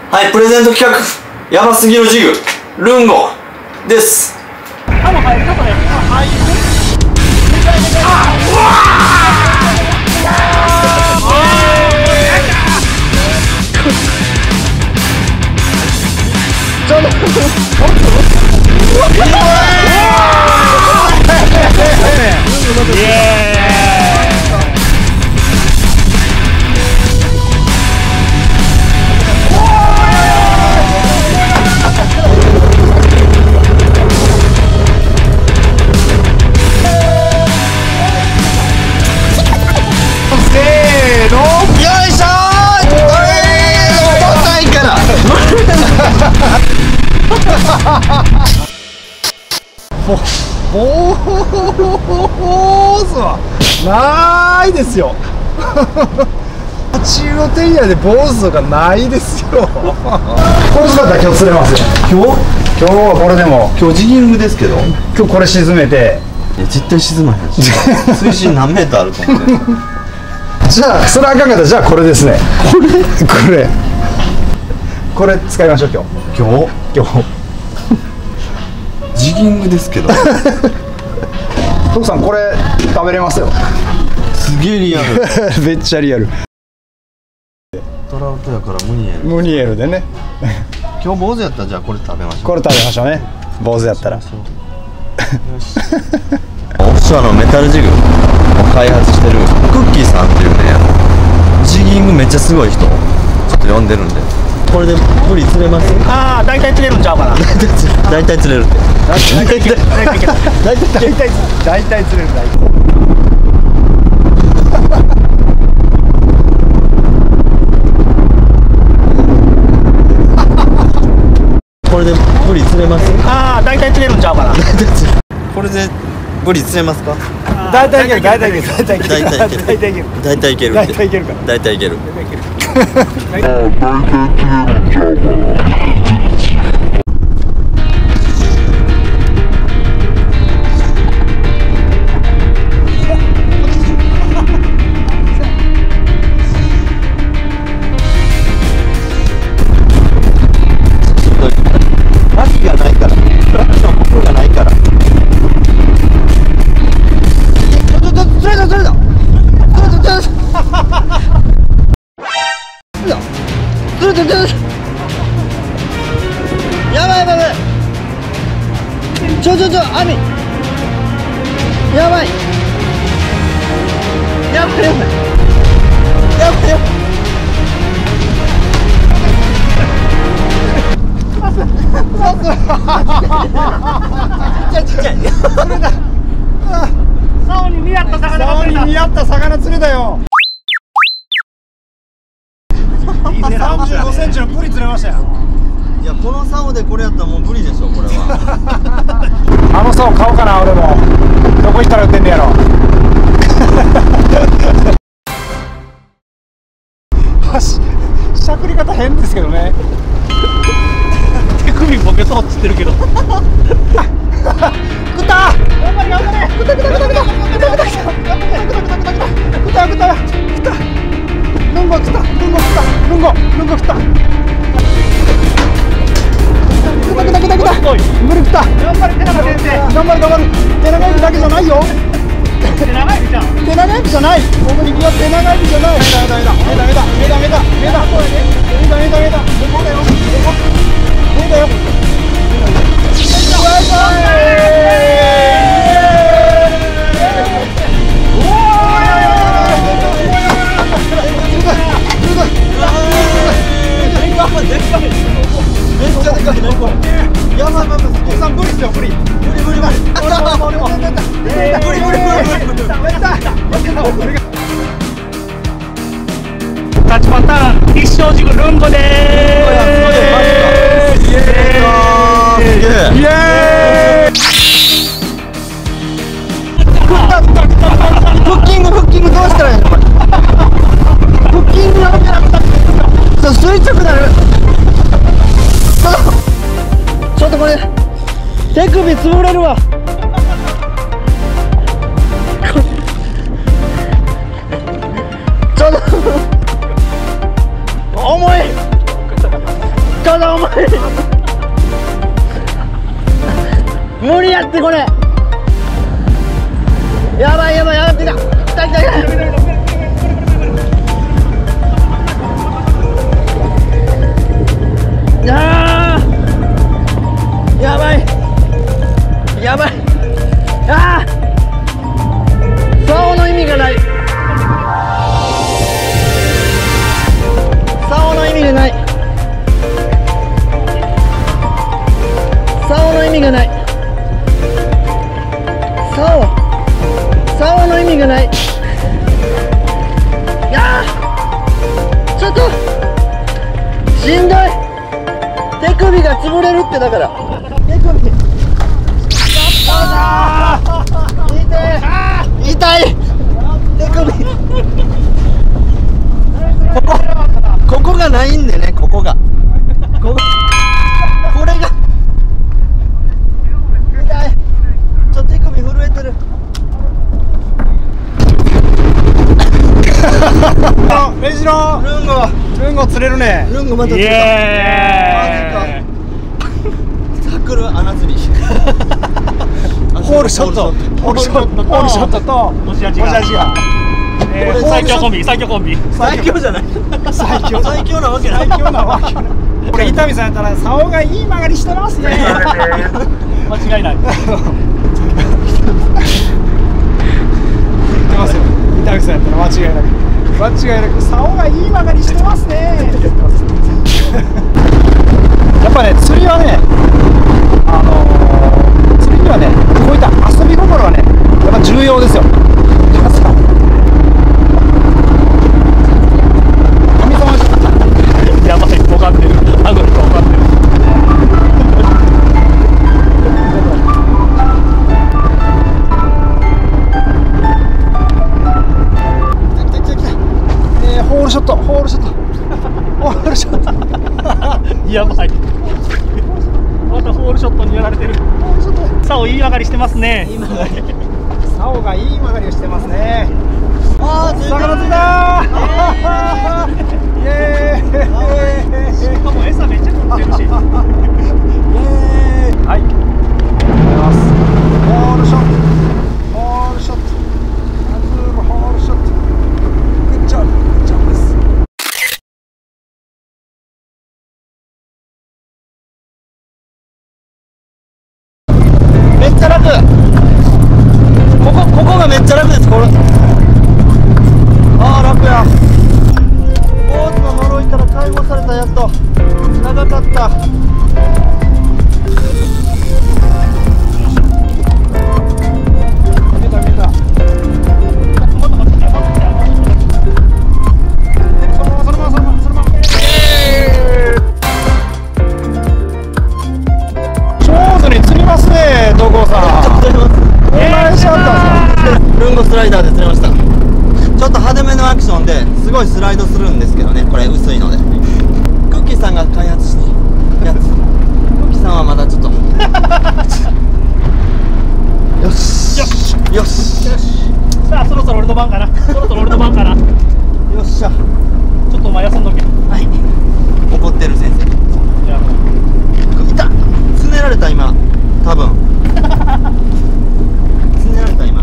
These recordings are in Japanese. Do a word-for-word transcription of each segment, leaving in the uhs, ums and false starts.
はい、プレゼント企画、やばすぎるジグルンゴです。 あ、もう入るかそれ。あ、入る。あ、うわちょっとイエーイ。 坊主はないですよ。中央テリアで坊主とかないですよ。この姿今日釣れますよ。今日今日はこれでも今日ジギングですけど、 今日これ沈めて、 いや絶対沈まへんし水深何メートルあると思ってじゃあそれあかんかったらじゃあこれですね。これこれこれ使いましょう今日今日今日ジギングですけど徳さんこれ食べれますよ。 すげえリアルめっちゃリアル。 トラウトやからムニエルムニエルでね今日坊主やったらじゃあこれ食べましょう。 これ食べましょうね、坊主やったら。よしオフショアのメタルジグを開発してるクッキーさんっていうね、ジギングめっちゃすごい人ちょっと呼んでるんで、これでブリ釣れます？ ああ、大体釣れるんちゃうかな。 大体釣れるって大体大体大体大体釣れる。大体これでブリ釣れます？ ああ、大体釣れるんちゃうかな。 これでブリ釣れますか？ 大体いける大体いける大体いける大体いける大体いける大体いける大体いけるから大体いける。脇がないから、ここがないから。 釣れた釣れた釣れた釣れた釣れた釣れた。やばいやばいやばい。ちょちょちょ網やばいやばいやばいやばいやばい。ちっちゃいちっちゃい。釣れた。 竿に見合った魚が釣れた。 竿に見合った魚釣れたよ。さんじゅうごセンチのブリ釣れましたよ。 いや、この竿でこれやったらもうブリでしょ、これは。 あの竿買おうかな、俺も。どこ行ったら売ってんねやろ。ししゃくり方変ですけどね。 手首ボケそうっつってるけど。 食った。頑張れ頑張れ。食った食った食った食った食った食った食った食った食った食った食った食った。ルンゴ食ったルンゴ食ったルンゴルンゴ食った。食った食った食った食った。ブリ食った。 頑張れ手長先生。 頑張る頑張る。手長指だけじゃないよ。 手長いじゃん。 手長指じゃない。僕には手長指じゃない。メダメダメダメダメダメダメダメダメダメダメダ。ここだよ。ここ。ここだよ。バイバイ。 勝ちパターン一生ジグルンゴでーす。イエーイイエーイ。 フッキングフッキングどうしたらいいのこれ。フッキングやめなくたってそう垂直なる。ちょっとこれ手首潰れるわ。ちょっと重い。 ょっと重い。無理やってこれ。やばいやばい、上がってきた。来た来た来た。あーやばいやばい。あー竿の意味がない。竿の意味がない。竿の意味がない。竿竿の意味がない。いやーちょっとしんどい。手首が潰れるって。だから手首痛い痛い。手首ここここがないんでね。ここがこここれが痛い。ちょっと手首震えてる。 メジロルンゴルンゴ釣れるね。 ルンゴまた釣イれた。 エーイ。 サクル穴釣りホールショットホールショットホールショットと持ち味が持ち味がえー最強コンビ最強コンビ最強じゃない。 最強最強なわけない最強なわけない。これ伊丹さんやったら竿がいい曲がりしてますね。 間違いない。 言ってますよ。伊丹さんやったら間違いなく間違いなく竿がいい曲がりしてますね。やっぱね釣りはね、あのー、釣りにはねこういった遊び心はねやっぱ重要ですよ。皆さん神様にやばい尖ってる顎に尖ってる。 ホールショット、ホールショット、ホールショット、 やばい。またホールショットにやられてる。竿いい上がりしてますね。 竿がいい曲がりをしてますね。 あー釣れた。 魚釣れたー。イエーイ。 しかも餌めっちゃ食ってるし。 はい。ありがとうございます。ホールショット、ホールショット、アズールホールショット。グッジョブ、グッジョブです。 めっちゃ楽。ここここがめっちゃ楽です。これああ楽や。大津の呪いから解放された。やっと長かった。 見た見た。そのままそのままそのままそのまま。上手に釣りますね、どこさん。お願いします。 ルンゴスライダーで釣れました。ちょっと派手めのアクションですごいスライドするんですけどね。これ薄いのでクッキーさんが開発したやつ。クッキーさんはまだちょっとよしよしよしよし。さあそろそろ俺の番かな。そろそろ俺の番かな。 よっしゃ。 ちょっとお前休んどけ。 はい怒ってる先生。 じゃあいた。つねられた今多分つねられた今。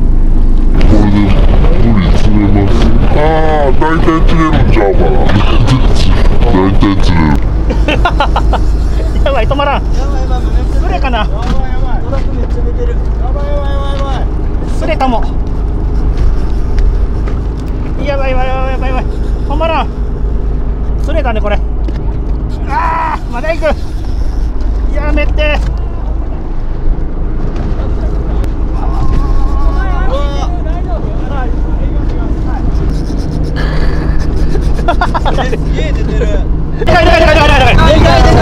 ああ、大体釣れるんちゃうかな。大体釣れる。 やばい止まらん。 やばいやばいめっちゃ釣れかな。 やばいやばい。 トラックめっちゃ出てる。 やばいやばいやばいやばい。 釣れたも。やばいやばいやばいやばいやばい。止まらん。釣れたねこれ。ああまだ行く。やめて。 すげえ出てる。 でかいでかいでかいでかいでかい。 でかいでかいでか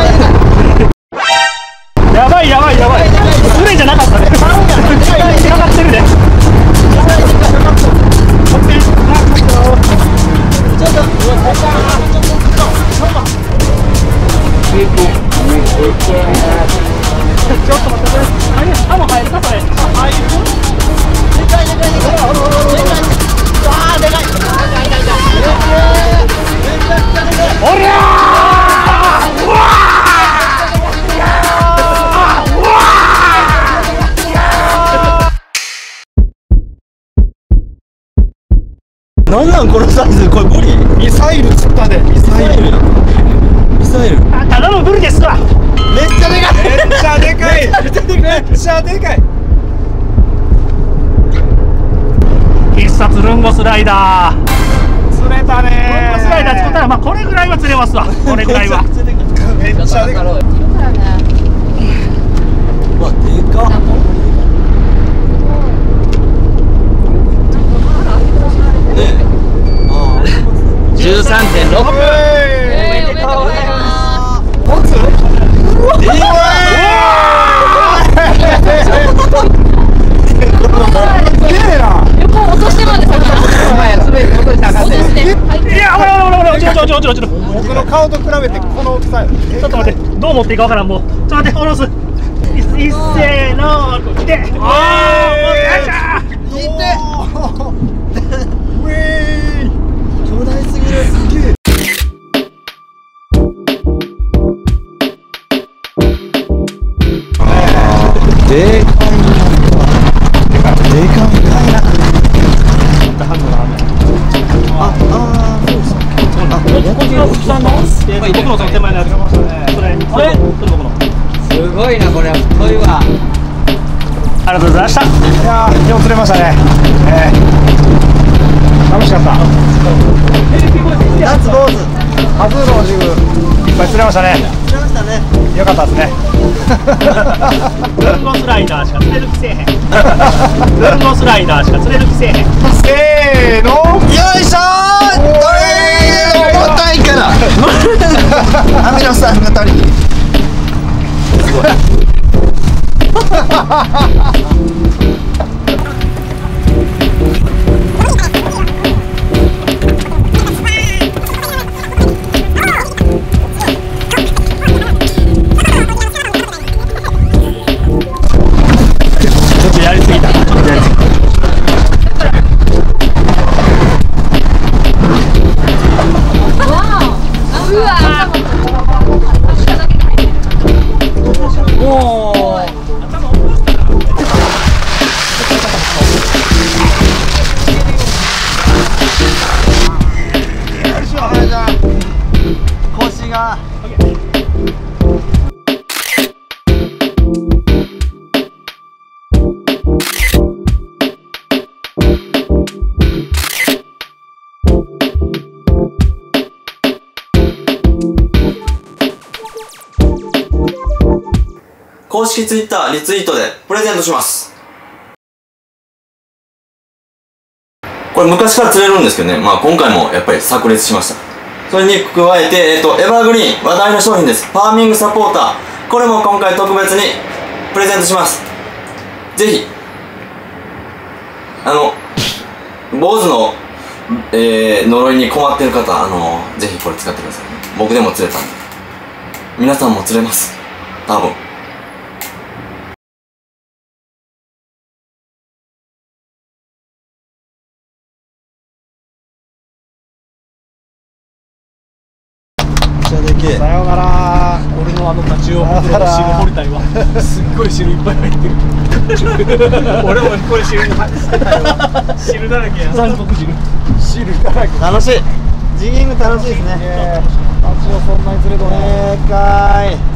い。 やばいやばいやばい。釣れじゃなかったね。かかってるね。 ちょっと、うわ、こっからちょっと、ちょっと、 ちょっと待ってこれ。何？歯も入るかそれ。入る？ でかいでかいでかい。でかい。ああ、でかい。でかいでかいでかい。めちゃくちゃでかい。 おりゃー！うわー！ なんなんこのサイズ、これ無理。 ミサイル釣ったで。ミサイル。 ミサイル。 あ、頼む、無理ですわ。 めっちゃでかい。 めっちゃでかい。めっちゃでかい。 必殺ルンゴスライダー。 釣れたねルンゴスライダー作ったら、まあこれぐらいは釣れますわ。これぐらいは。 めっちゃでかい。 うわ、でかっ。じゅうさんてんろく。 えー、おめでとうございます。 持つ？ でかい。 すげえな。 横落としてまでさ。お前すべて落としたらあかんね。 いや、ほらほらほら、落ちろ落ちろ落ちろ落ちろ。 僕の顔と比べてこの大きさよ。 ちょっと待って、どう持っていいかわからん、もう。ちょっと待って、下ろす。いいっせーの、来て。おー、もうよいしょ。 いって。ウェーイ。 巨大すぎる。 すげえ。 でかいな。でかいな。あ、あー、そうです。あ、 こっちのさんの、僕のその手前のやつ。それ、それ、それ僕の。 すごいなこれ太いわ。 ありがとうございました。 いやー、よう釣れましたね。えー、楽しかった。 夏坊主。 ハズーのジグいっぱい釣れましたね。 釣れましたね。 よかったですね。 ルンゴスライダーしか釣れる気せえへん。ルンゴスライダーしか釣れる気せえへん。 せーの。 よいしょー。重たいから。アミノ酸が足り。すごい。 ちょっとやりすぎた。ちょっとやりすぎた。 うわ。 もう。 腰が。公式ツイッターリツイートでプレゼントします。これ昔から釣れるんですけどね、まあ今回もやっぱり炸裂しました。それに加えて、えっと、エバーグリーン話題の商品です。ファーミングサポーター。これも今回特別にプレゼントします。ぜひ、あの、坊主の、えー、呪いに困ってる方、あの、ぜひこれ使ってください。僕でも釣れたんで。皆さんも釣れます。多分。 さようなら。 俺のあのタチウオ袋の汁掘りたいわ。すっごい汁いっぱい入ってる。俺もこれ汁に入ってたよ。汁だらけや。三国汁。 汁だらけ。 楽しい。ジギング楽しいですね。 タチウオそんなに釣れとね。 でかい。